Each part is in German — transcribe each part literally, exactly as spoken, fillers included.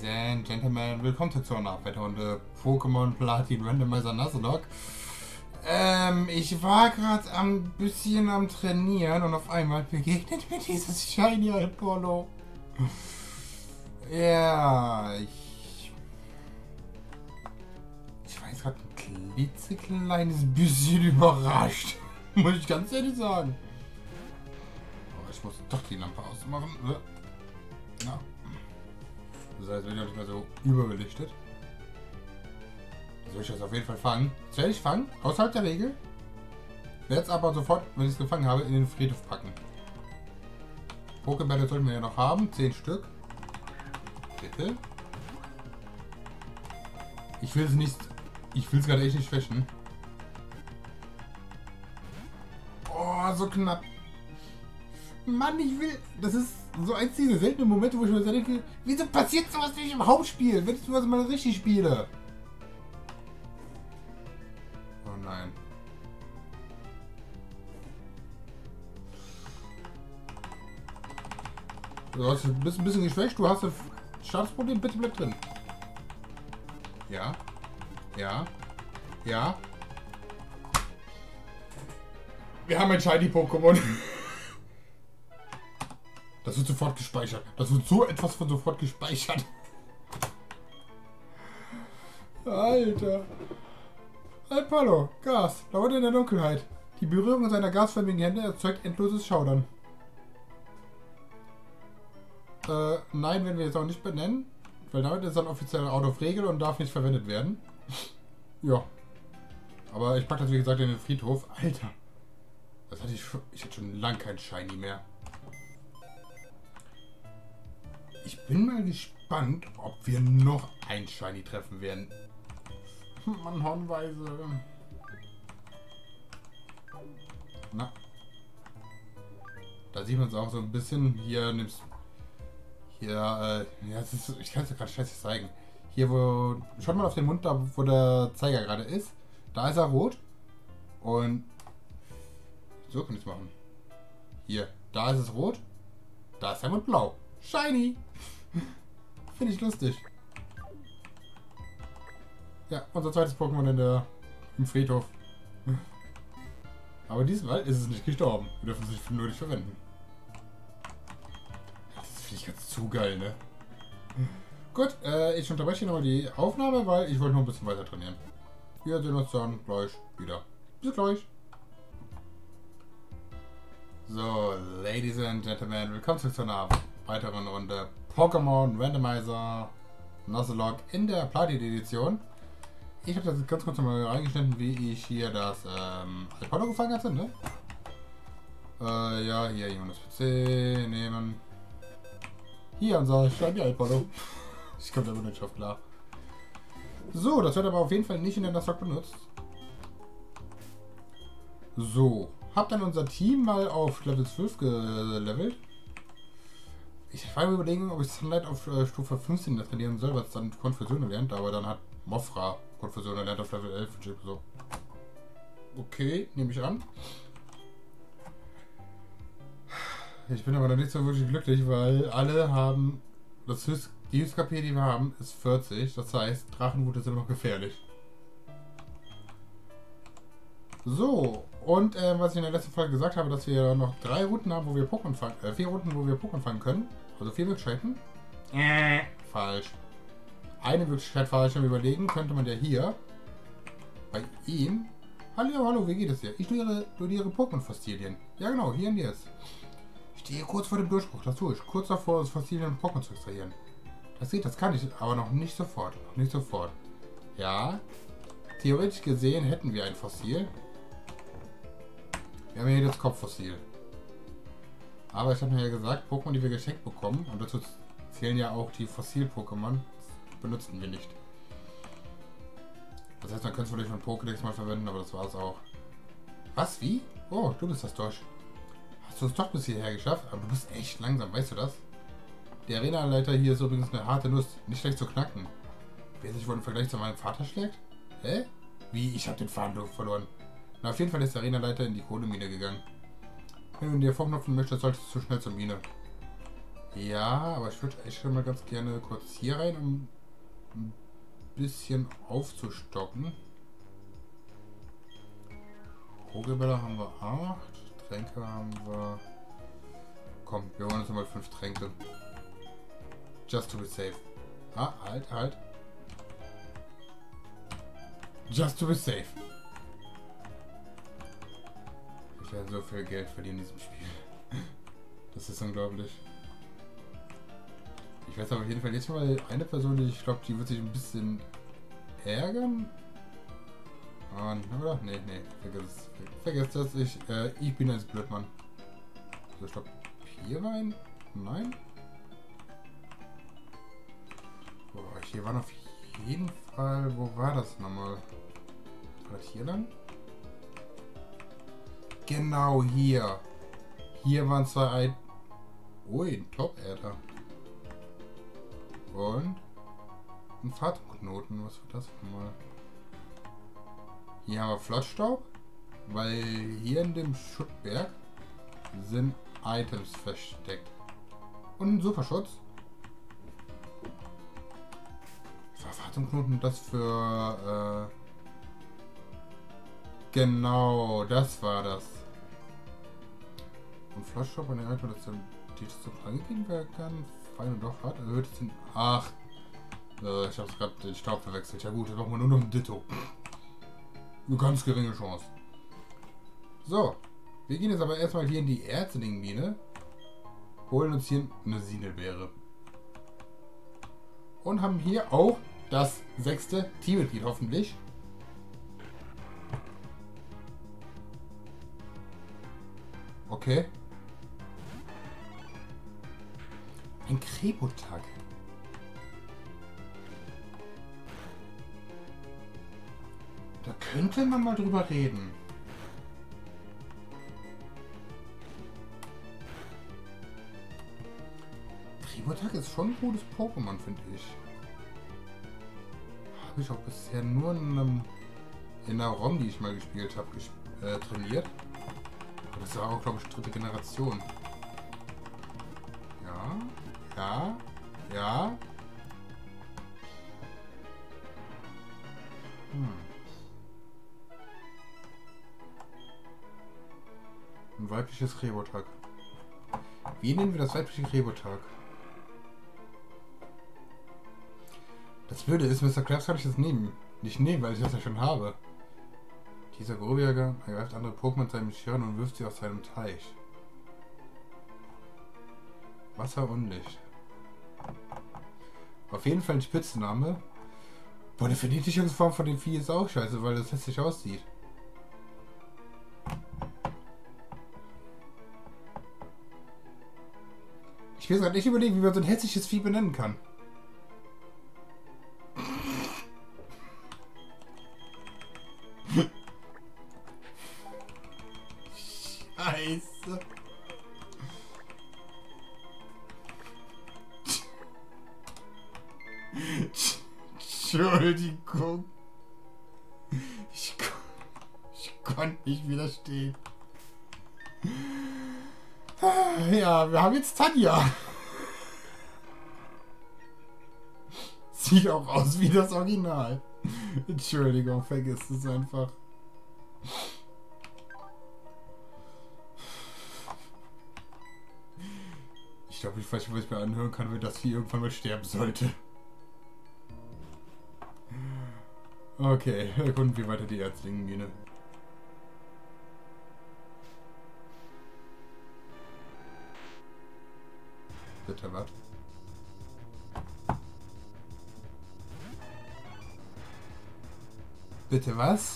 Ladies and Gentlemen, willkommen zur Nachwetterrunde Pokémon Platin Randomizer Nuzlocke. Ähm, ich war gerade ein bisschen am Trainieren und auf einmal begegnet mir dieses Shiny Apollo. Ja, ich... Ich war jetzt gerade ein klitzekleines bisschen überrascht. Muss ich ganz ehrlich sagen. Aber ich muss doch die Lampe ausmachen. Ja. Das heißt, wenn ich auch nicht mehr so überbelichtet. Soll ich das auf jeden Fall fangen? Das werde ich fangen, außerhalb der Regel. Werde es aber sofort, wenn ich es gefangen habe, in den Friedhof packen. Pokébälle sollten wir ja noch haben. zehn Stück. Bitte. Ich will es nicht. Ich will es gerade echt nicht schwächen. Oh, so knapp. Mann, ich will. Das ist so eins dieser seltenen Momente, wo ich mir so denke, wieso passiert sowas nicht im Hauptspiel, wenn ich sowas mal richtig spiele? Oh nein. Du hast ein bisschen, ein bisschen geschwächt, du hast ein Startproblem, bitte bleib drin. Ja. Ja. Ja. Wir haben ein Shiny-Pokémon. Das wird sofort gespeichert. Das wird so etwas von sofort gespeichert. Alter. Apollo, Gas, dauert in der Dunkelheit. Die Berührung seiner gasförmigen Hände erzeugt endloses Schaudern. Äh, nein, werden wir jetzt auch nicht benennen. Weil damit ist dann offiziell out of Regel und darf nicht verwendet werden. Ja. Aber ich packe das wie gesagt in den Friedhof. Alter. Das hatte ich schon. Ich hatte schon lange kein Shiny mehr. Ich bin mal gespannt, ob wir noch ein Shiny treffen werden. Mann, Hornweise. Na. Da sieht man es auch so ein bisschen. Hier nimmst Hier, äh, ja, es ist, ich kann es dir gerade scheiße zeigen. Hier, wo. Schaut mal auf den Mund, da wo der Zeiger gerade ist. Da ist er rot. Und. So kann ich es machen. Hier, da ist es rot. Da ist der Mund blau. Shiny! Finde ich lustig. Ja, unser zweites Pokémon in der, im Friedhof. Aber diesmal ist es nicht gestorben. Wir dürfen es nur nicht verwenden. Das finde ich ganz zu geil, ne? Gut, äh, ich unterbreche nochmal die Aufnahme, weil ich wollte noch ein bisschen weiter trainieren. Wir sehen uns dann gleich wieder. Bis gleich. So, Ladies and Gentlemen, willkommen zu einer weiteren Runde Pokémon Randomizer Nuzlocke in der Platin-Edition. Ich habe das ganz kurz mal reingeschnitten, wie ich hier das ähm, Apollo gefangen hatte, ne? Äh, ja, hier Jonas P C nehmen. Hier unser Shiny Apollo. Ich komme damit nicht drauf klar. So, das wird aber auf jeden Fall nicht in der Nuzlocke benutzt. So, hab dann unser Team mal auf Level zwölf gelevelt. Ich war überlegen, ob ich Sunlight auf äh, Stufe fünfzehn trainieren soll, was dann Konfusion lernt, aber dann hat Mofra Konfusion erlernt auf Level elf und ich so. Okay, nehme ich an. Ich bin aber noch nicht so wirklich glücklich, weil alle haben. Das höchst, die höchste K P, die wir haben, ist vierzig. Das heißt, Drachenwut ist immer noch gefährlich. So, und äh, was ich in der letzten Folge gesagt habe, dass wir noch drei Routen haben, wo wir Pokémon fangen, äh, vier Routen, wo wir Pokémon fangen können. Also vier Möglichkeiten. Äh. Falsch. Eine Möglichkeit falsch am Überlegen könnte man ja hier bei ihm. Hallo, hallo, wie geht es dir? Ich studiere, studiere Pokémon-Fossilien. Ja genau, hier und jetzt. Ich stehe kurz vor dem Durchbruch, das tue ich. Kurz davor, das Fossilien Pokémon zu extrahieren. Das geht, das kann ich, aber noch nicht sofort. Noch nicht sofort. Ja. Theoretisch gesehen hätten wir ein Fossil. Wir haben hier das Kopffossil. Aber ich habe mir ja gesagt, Pokémon, die wir geschenkt bekommen, und dazu zählen ja auch die Fossil-Pokémon, benutzen wir nicht. Das heißt, man könnte es vielleicht von Pokédex mal verwenden, aber das war es auch. Was? Wie? Oh, du bist das durch. Hast du es doch bis hierher geschafft? Aber du bist echt langsam, weißt du das? Der Arena-Leiter hier ist übrigens eine harte Nuss, nicht schlecht zu knacken. Wer sich wohl im Vergleich zu meinem Vater schlägt? Hä? Wie? Ich habe den Faden verloren. Na, auf jeden Fall ist der Arena-Leiter in die Kohlemine gegangen. Wenn du dir vorknopfen möchtest, solltest du schnell zur Mine. Ja, aber ich würde echt schon mal ganz gerne kurz hier rein, um ein bisschen aufzustocken. Kugelbälle haben wir acht. Tränke haben wir... Komm, wir holen uns nochmal fünf Tränke. Just to be safe. Ah, halt, halt. Just to be safe. Ich werde so viel Geld verdienen in diesem Spiel. Das ist unglaublich. Ich weiß aber auf jeden Fall jetzt schon mal eine Person, die ich glaube, die wird sich ein bisschen ärgern. Ah, oder? Nee, nee, vergiss es. Vergiss das. Ich, äh, ich bin ein Blödmann. So, ich glaube, hier rein? Nein? Boah, hier waren auf jeden Fall... Wo war das nochmal? War das hier lang? Genau hier. Hier waren zwei ein... Ui, ein Top-Adder. Und ein Fahrtknoten. Was war das nochmal? Hier haben wir Flottstaub. Weil hier in dem Schuttberg sind Items versteckt. Und ein Superschutz. Was war Fahrtknoten das für... Äh genau, das war das. Und Flottstaub an der Item, dass die das so angegeben werden kann. Fein und doch hart erhöht sind. Ach, äh, ich hab's gerade den Staub verwechselt. Ja gut, dann machen wir nur noch ein Ditto. Eine ganz geringe Chance. So, wir gehen jetzt aber erstmal hier in die Erzling-Mine. Holen uns hier eine Sinelbeere. Und haben hier auch das sechste Teammitglied hoffentlich. Okay. Ein Krebotag. Da könnte man mal drüber reden. Krebotag ist schon ein gutes Pokémon, finde ich. Habe ich auch bisher nur in, einem, in einer ROM, die ich mal gespielt habe, gesp äh, trainiert. Aber das war auch, glaube ich, dritte Generation. Ja. Ja, ja. Hm. Ein weibliches Krebotag. Wie nennen wir das weibliche Krebotag? Das Blöde ist, Mister Krabs kann ich das nehmen. Nicht nehmen, weil ich das ja schon habe. Dieser Grobjäger ergreift andere Pokémon mit seinem Schirren und wirft sie aus seinem Teich. Wasser und Licht. Auf jeden Fall ein Spitzname. Boah, die Verniedlichungsform von dem Vieh ist auch scheiße, weil das hässlich aussieht. Ich will gerade nicht überlegen, wie man so ein hässliches Vieh benennen kann. Scheiße. Entschuldigung. Ich, kon ich konnte nicht widerstehen. Ja, wir haben jetzt Tanja. Sieht auch aus wie das Original. Entschuldigung, vergiss es einfach. Ich glaube, ich weiß nicht, was ich mir anhören kann, wenn das Vieh irgendwann mal sterben sollte. Okay, erkunden wir weiter die Erzling-Mine. Bitte was? Bitte was?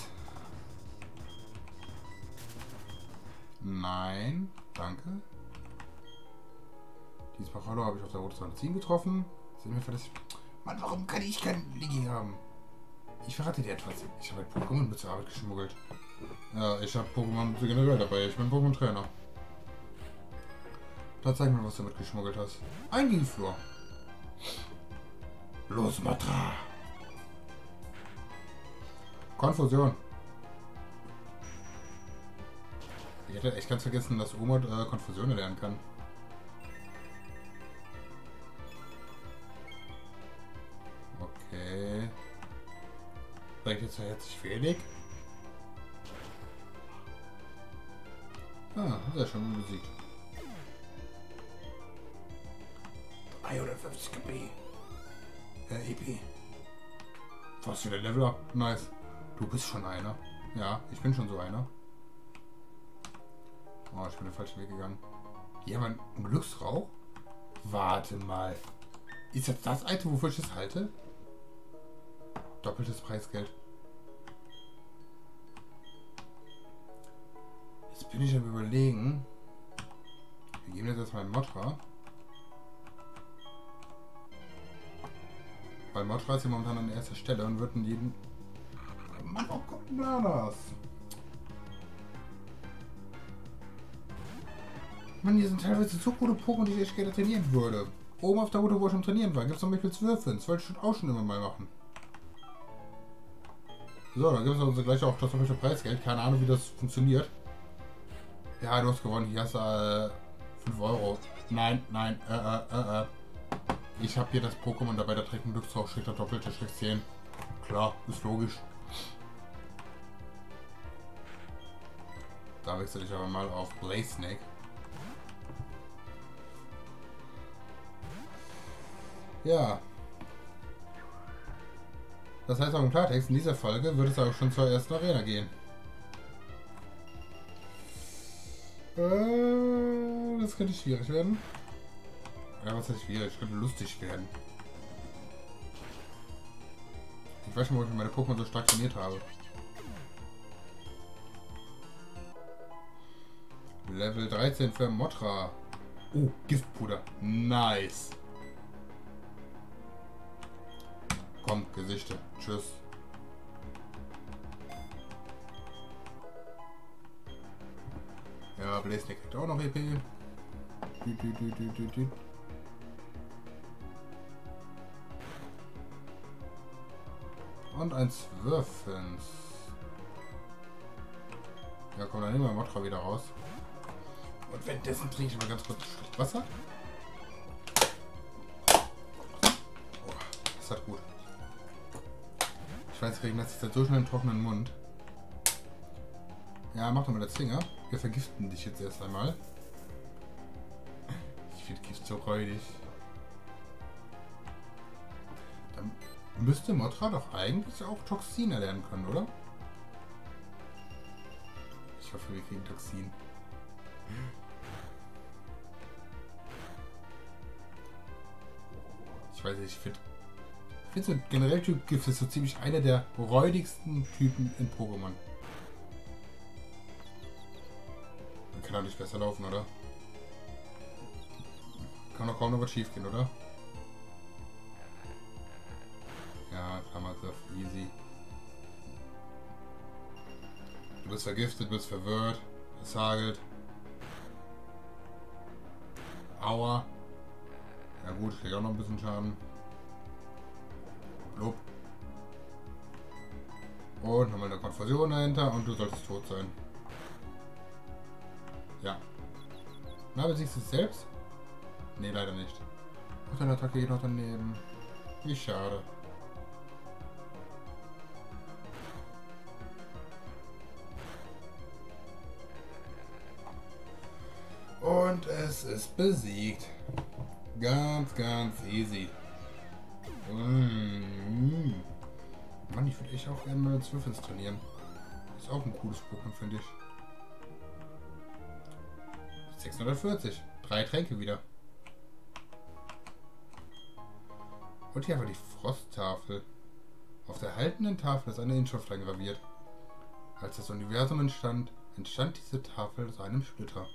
Nein, danke. Dieses Pachalo habe ich auf der Route zweihundertzehn getroffen. Sehen wir für das... Mann, warum kann ich kein Ligi haben? Ich verrate dir etwas. Ich habe ein Pokémon mit zur Arbeit geschmuggelt. Ja, ich habe Pokémon generell dabei. Ich bin Pokémon-Trainer. Da zeig mir, was du mitgeschmuggelt hast. Ein Gilflor. Los, Matra. Konfusion. Ich hätte echt ganz vergessen, dass Omod äh, Konfusion lernen kann. Bringt jetzt herzlich wenig. Ah, sehr schön besiegt. dreihundertfünfzig K P. Ja, E P. Was wieder Level up. Nice. Du bist schon einer. Ja, ich bin schon so einer. Oh, ich bin den falschen Weg gegangen. Hier haben wir einen Glücksrauch. Warte mal. Ist jetzt das Item, wofür ich es halte? Doppeltes Preisgeld. Jetzt bin ich am Überlegen. Wir geben jetzt erstmal einen Motra. Weil Motra ist hier momentan an erster Stelle und wird in jedem... Mann, oh Gott, Bladas. Mann, hier sind teilweise so gute Pokémon, die ich echt gerne trainieren würde. Oben auf der Route, wo ich schon trainieren war, gibt es zum Beispiel Zwürfeln. Das wollte ich auch schon immer mal machen. So, dann gibt es also gleich auch das doppelte Preisgeld. Keine Ahnung, wie das funktioniert. Ja, du hast gewonnen. Hier hast du äh, fünf Euro. Nein, nein, äh, äh, äh, äh. Ich habe hier das Pokémon dabei, da trägt ein Glücksrauch, steht da doppelte Schrift zehn. Klar, ist logisch. Da wechsle ich aber mal auf Blazenake. Ja. Das heißt auch im Klartext, in dieser Folge wird es auch schon zur ersten Arena gehen. Äh, das könnte schwierig werden. Ja, was heißt schwierig? Das könnte lustig werden. Ich weiß schon, wo ich meine Pokémon so stark trainiert habe. Level dreizehn für Motra. Oh, Giftpuder. Nice. Komm, Gesichter. Tschüss. Ja, Blazenake kriegt auch noch E P. Dü, dü, dü, dü, dü, dü. Und ein Zwürfens. Ja, komm, dann nehmen wir Motra wieder raus. Und währenddessen trinke ich mal ganz kurz ein Stück Wasser. Oh, das hat gut. Ich weiß, kriegen das jetzt so schnell einen trockenen Mund. Ja, mach doch mal das Finger. Wir vergiften dich jetzt erst einmal. Ich finde Gift so räudig. Dann müsste Motra doch eigentlich auch Toxin erlernen können, oder? Ich hoffe, wir kriegen Toxin. Ich weiß nicht, ich finde Ich finde so generell Typ Gift ist so ziemlich einer der räudigsten Typen in Pokémon. Man kann doch nicht besser laufen, oder? Kann doch kaum noch was schief gehen, oder? Ja, Hammergriff, easy. Du bist vergiftet, bist verwirrt, es hagelt. Aua. Ja gut, ich krieg auch noch ein bisschen Schaden. Blub. Und nochmal eine Konfusion dahinter und du solltest tot sein. Ja. Na, besiegst du es selbst? Nee, leider nicht. Und deine Attacke geht noch daneben. Wie schade. Und es ist besiegt. Ganz, ganz easy. Mmh. Mann, ich würde echt auch gerne mal Zwölfens trainieren. Ist auch ein cooles Pokémon, finde ich. sechshundertvierzig. Drei Tränke wieder. Und hier einfach die Frosttafel. Auf der haltenden Tafel ist eine Inschrift eingraviert. Als das Universum entstand, entstand diese Tafel aus einem Splitter.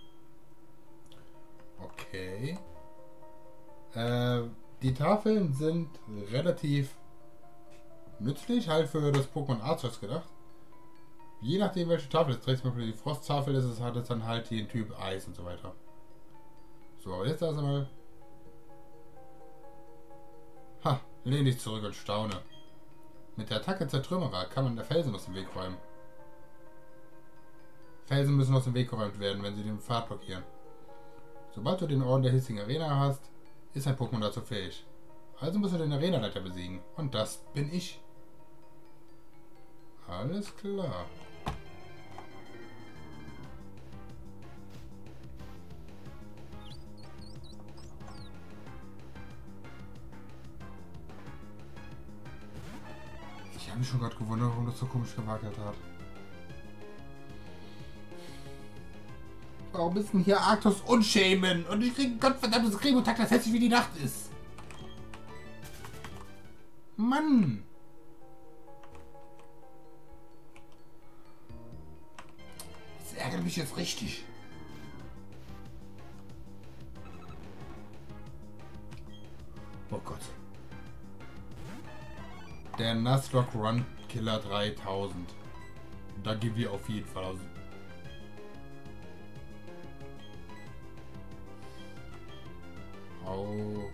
Okay. Äh, die Tafeln sind relativ nützlich, halt für das Pokémon Arceus gedacht. Je nachdem, welche Tafel es trägt, zum Beispiel die Frosttafel ist, es hat es dann halt den Typ Eis und so weiter. So, aber jetzt also mal. Ha, lehn dich zurück und staune. Mit der Attacke Zertrümmerer kann man der Felsen aus dem Weg räumen. Felsen müssen aus dem Weg geräumt werden, wenn sie den Pfad blockieren. Sobald du den Orden der hiesigen Arena hast, ist ein Pokémon dazu fähig. Also musst du den Arenaleiter besiegen. Und das bin ich. Alles klar. Ich habe mich schon gerade gewundert, warum das so komisch gewackelt hat. Warum ist denn hier Arctos Unschämen? Und ich kriege ein gottverdammtes Kremotakt, das hässlich wie die Nacht ist. Mann! Das ärgert mich jetzt richtig. Oh Gott. Der Nuzlocke Run Killer dreitausend. Da gehen wir auf jeden Fall aus. Oh.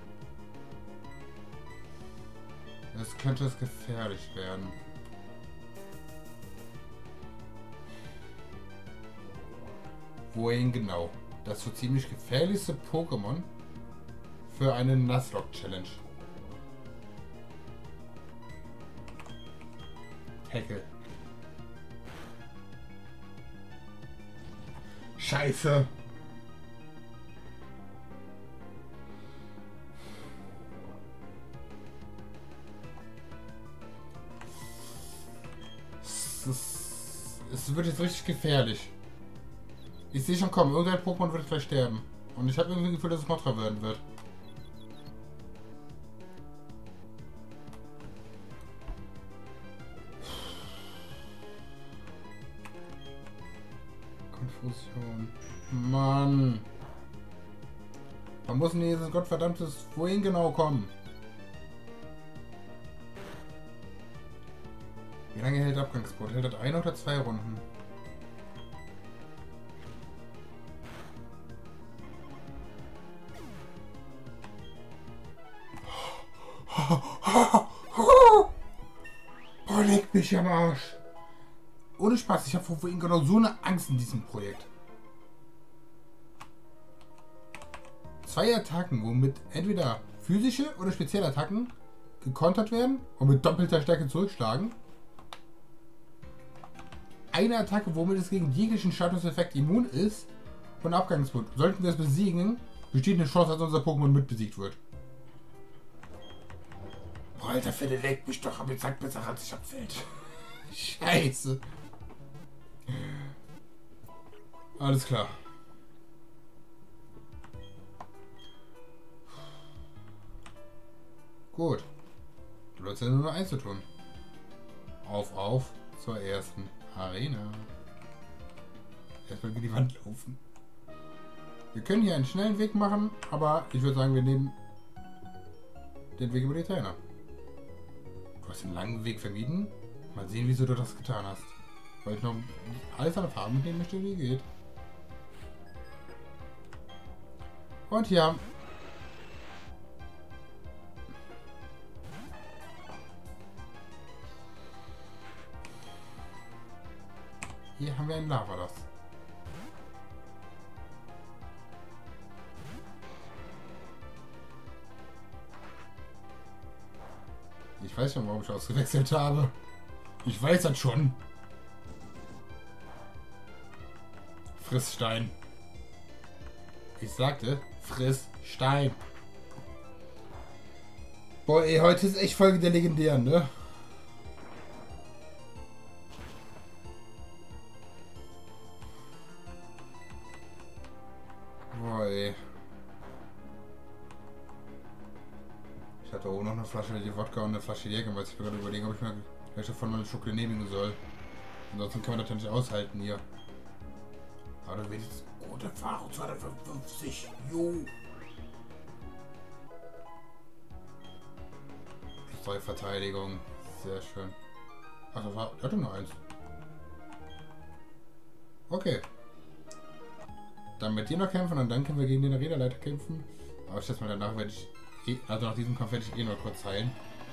Das könnte es gefährlich werden. Wohin genau? Das so ziemlich gefährlichste Pokémon für eine Nuzlocke Challenge. Hecke. Scheiße. Es, es wird jetzt richtig gefährlich. Ich sehe schon kommen, irgendein Pokémon wird gleich sterben. Und ich habe irgendwie das Gefühl, dass es Mothra werden wird. Konfusion. Mann. Man muss in dieses gottverdammtes Wohin genau kommen. Wie lange hält Abgangsboot? Hält das eine oder zwei Runden? Boah, leck mich am Arsch. Ohne Spaß, ich habe vor Wohin genau so eine Angst in diesem Projekt. Zwei Attacken, womit entweder physische oder spezielle Attacken gekontert werden und mit doppelter Stärke zurückschlagen. Eine Attacke, womit es gegen jeglichen Statuseffekt immun ist und Abgangsboot. Sollten wir es besiegen, besteht eine Chance, dass unser Pokémon mit besiegt wird. Boah, alter Fette, leckt mich doch, aber jetzt sagt besser, als sich abfällt. Scheiße. Alles klar. Gut. Du hast ja nur noch eins zu tun. Auf, auf zur ersten Arena. Erstmal über die Wand laufen. Wir können hier einen schnellen Weg machen, aber ich würde sagen, wir nehmen den Weg über die Trainer. Du hast den langen Weg vermieden. Mal sehen, wieso du das getan hast. Weil ich noch alles an Erfahrung mitnehmen möchte, wie geht. Und hier haben... Hier haben wir einen Lavadas. Ich weiß schon, warum ich ausgewechselt habe. Ich weiß das schon. Friss Stein. Ich sagte, friss Stein. Boah, ey, heute ist echt Folge der Legendären, ne? Boah, ey. Ich hatte auch noch eine Flasche die Wodka und eine Flasche Jägermeister. Ich bin gerade überlegen, ob ich mir welche von meinen Schokoladen nehmen soll. Ansonsten kann man das ja nicht aushalten hier. Aber du willst gute Erfahrung, zweihundertfünfzig. Jo. Zwei Verteidigung. Sehr schön. Ach, das war. Er hatte nur eins. Okay. Dann mit dir noch kämpfen und dann können wir gegen den Arena-Leiter kämpfen. Aber ich schätze mal, danach werde ich. Eh, also nach diesem Kampf werde ich eh noch kurz heilen.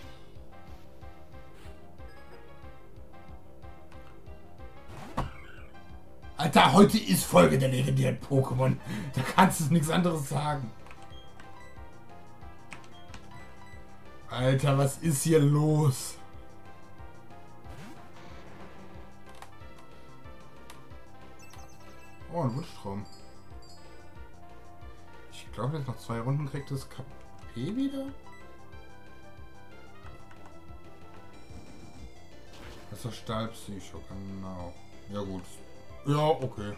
Alter, heute ist Folge der legendären Pokémon. Da kannst du nichts anderes sagen. Alter, was ist hier los? und Wutstrom. Ich glaube, jetzt noch zwei Runden kriegt das K P wieder. Das ist das Stahlpsycho, genau. Ja gut. Ja, okay.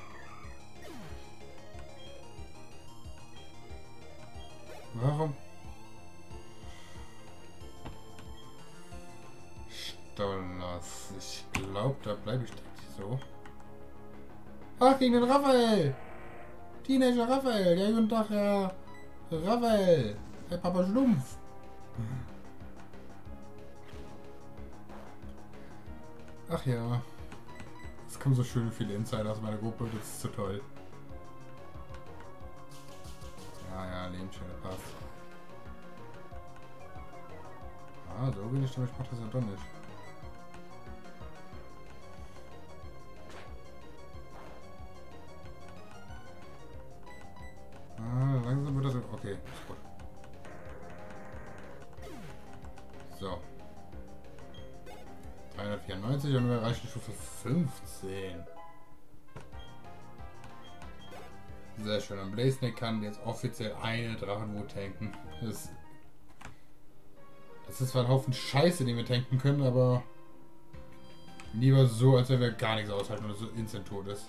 Warum? Stollers. Ich glaube, da bleibe ich nicht so. Ach, gegen den Raphael! Teenager Raphael! Ja, guten Tag, Herr Raphael! Herr Papa Schlumpf! Ach ja. Es kommen so schön viele Insider aus meiner Gruppe, das ist so toll. Ja, ja, Lebensstelle passt. Ah, so wenig, aber ich mach das ja doch nicht. Ah, langsam wird das... Okay, ist gut. So. dreihundertvierundneunzig und wir erreichen Stufe fünfzehn. Sehr schön. Und Blaze Snake kann jetzt offiziell eine Drachenwut tanken. Das, das ist zwar ein Haufen Scheiße, den wir tanken können, aber lieber so, als wenn wir gar nichts aushalten und so instant tot ist.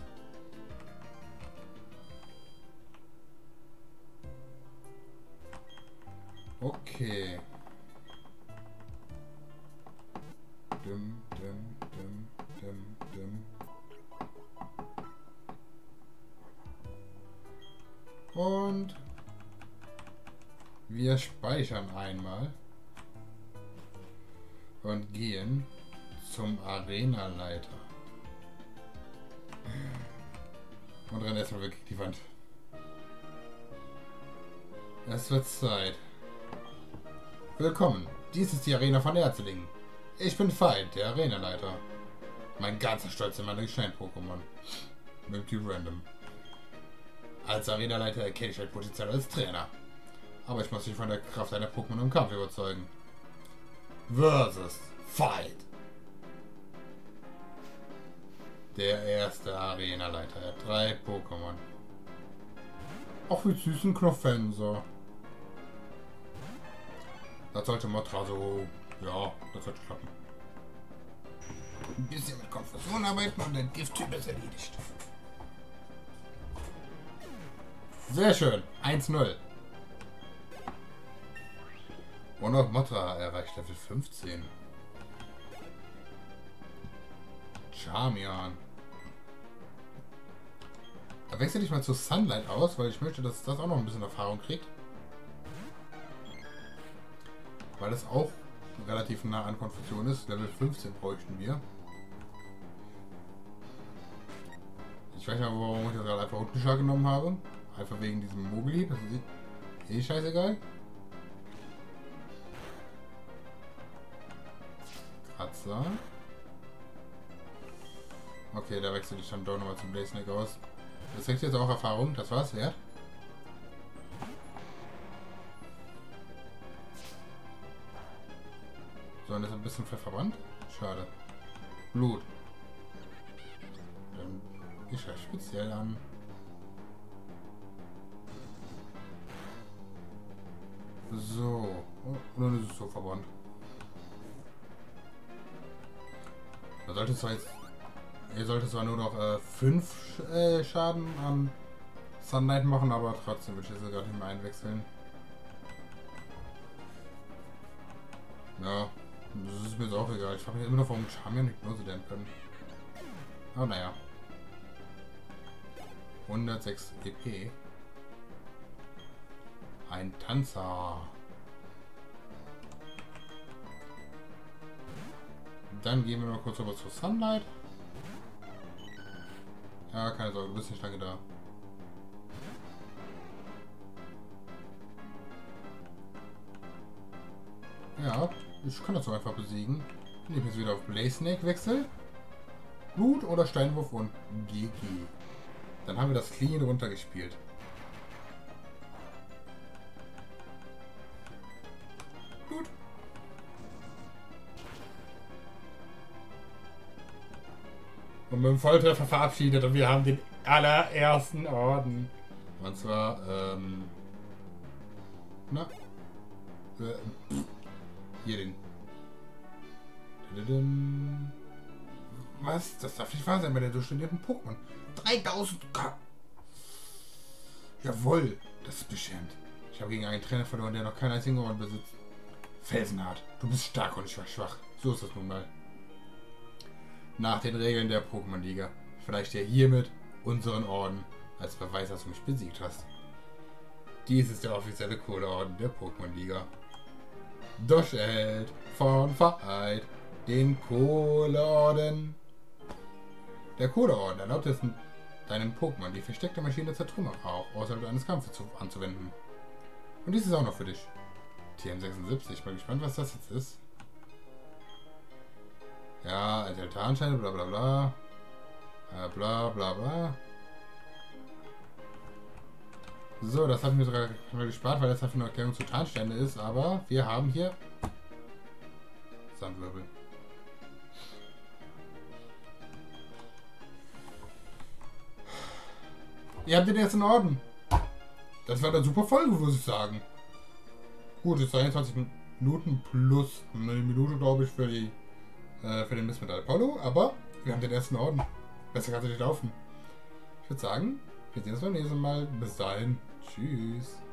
Okay. Dim, dim, dim, dim, dim. Und wir speichern einmal und gehen zum Arena-Leiter. Und rennen erstmal wirklich die Wand. Es wird Zeit. Willkommen, dies ist die Arena von Erzlingen. Ich bin Feind, der Arenaleiter. Mein ganzer Stolz in meine Geschenk-Pokémon. Möglich random. Als Arenaleiter erkenne ich ein Potenzial als Trainer. Aber ich muss mich von der Kraft einer Pokémon im Kampf überzeugen. Versus Fight. Der erste Arenaleiter. Er hat drei Pokémon. Auch wie süßen Knopfenser. Das sollte Motra so... Ja, das sollte klappen. Ein bisschen mit Konfusion arbeiten und der Gifttyp ist erledigt. Sehr schön. eins null. Und auch Motra erreicht Level fünfzehn. Charmian. Da wechsle ich mal zu Sunlight aus, weil ich möchte, dass das auch noch ein bisschen Erfahrung kriegt. Weil das auch relativ nah an Konfusion ist. Level fünfzehn bräuchten wir. Ich weiß nicht, warum ich das gerade einfach Hundenschlag genommen habe. Einfach wegen diesem Mobili. Das ist eh scheißegal. Kratzer. Okay, da wechsle ich dann doch nochmal zum Blaze Snake aus. Das kriegt jetzt auch Erfahrung. Das war's wert. So, und das ist ein bisschen verbrannt. Schade. Blut. Dann ich ja speziell an. So. Oh, und dann ist es so verbrannt. Da sollte zwar jetzt. Er sollte zwar nur noch fünf äh, äh, Schaden an Sunlight machen, aber trotzdem würde ich jetzt gerade nicht mehr einwechseln. Ja. Das ist mir jetzt auch egal. Ich frage mich immer noch, warum Charmian nicht Hypnose dämmen können. Aber naja. hundertsechs E P. Ein Tanzer. Dann gehen wir mal kurz rüber zu Sunlight. Ja, keine Sorge, du bist nicht lange da. Ja, ich kann das so einfach besiegen. Indem ich jetzt wieder auf Blaze Snake wechsle. Blut oder Steinwurf und G G. Dann haben wir das clean runtergespielt. Gut. Und mit dem Volltreffer verabschiedet und wir haben den allerersten Orden. Und zwar, ähm... Na? Äh, hier den... Was? Das darf nicht wahr sein bei der durchstudierten Pokémon. dreitausend K. Jawohl, das ist beschämend. Ich habe gegen einen Trainer verloren, der noch keinen einzigen Orden besitzt. Felsenhart, du bist stark und ich war schwach. So ist das nun mal. Nach den Regeln der Pokémon-Liga vielleicht dir hiermit unseren Orden als Beweis, dass du mich besiegt hast. Dies ist der offizielle Kohleorden der Pokémon-Liga. Dosh erhält von Vereid den Kohleorden. Der Kohleorden erlaubt es deinem Pokémon die versteckte Maschine Zertrümmer auch außerhalb eines Kampfes zu, anzuwenden. Und dies ist auch noch für dich. T M sechsundsiebzig, mal gespannt, was das jetzt ist. Ja, alte Altarenscheine, bla bla bla. Äh, bla bla bla. So, das haben wir sogar gespart, weil das dafür eine Erklärung zu Tarnsteine ist, aber wir haben hier Sandwirbel. Ihr habt den jetzt in Orden. Das war eine super Folge, muss ich sagen. Gut, jetzt einundzwanzig Minuten plus eine Minute, glaube ich, für die äh, für den Mist mit Apollo, aber wir haben den ersten Orden. Besser kann es nicht laufen. Ich würde sagen, wir sehen uns beim nächsten Mal. Bis dahin. Tschüss.